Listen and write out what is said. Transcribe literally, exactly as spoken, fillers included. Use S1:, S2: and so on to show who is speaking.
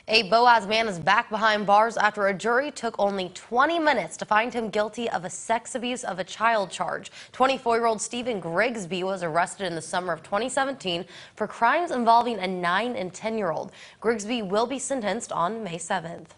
S1: A Boaz man is back behind bars after a jury took only twenty minutes to find him guilty of a sex abuse of a child charge. twenty-four-year-old Stephen Grigsby was arrested in the summer of twenty seventeen for crimes involving a nine and ten-year-old. Grigsby will be sentenced on May seventh.